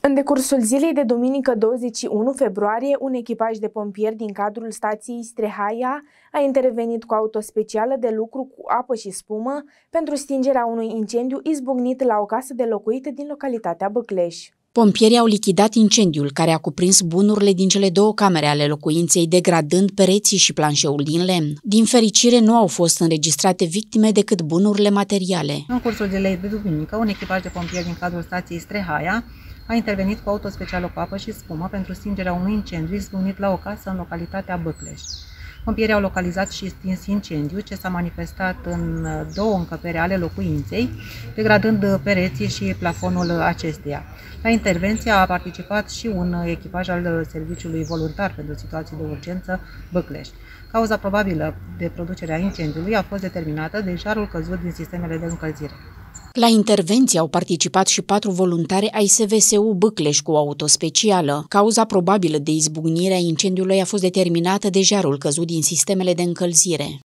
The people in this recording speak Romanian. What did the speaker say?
În decursul zilei de duminică 21 februarie, un echipaj de pompieri din cadrul stației Strehaia a intervenit cu auto specială de lucru cu apă și spumă pentru stingerea unui incendiu izbucnit la o casă de locuit din localitatea Bâcleș. Pompierii au lichidat incendiul, care a cuprins bunurile din cele două camere ale locuinței, degradând pereții și planșeul din lemn. Din fericire, nu au fost înregistrate victime decât bunurile materiale. În cursul zilei de duminică, un echipaj de pompieri din cadrul stației Strehaia a intervenit cu auto specială cu apă și spumă pentru stingerea unui incendiu izbucnit la o casă în localitatea Bâcleș. Pompierii au localizat și stins incendiu, ce s-a manifestat în două încăperi ale locuinței, degradând pereții și plafonul acesteia. La intervenție a participat și un echipaj al Serviciului Voluntar pentru Situații de Urgență Bâcleș. Cauza probabilă de producerea incendiului a fost determinată de jarul căzut din sistemele de încălzire. La intervenție au participat și 4 voluntari ai SVSU Bâcleș cu auto specială. Cauza probabilă de izbucnire a incendiului a fost determinată de jarul căzut din sistemele de încălzire.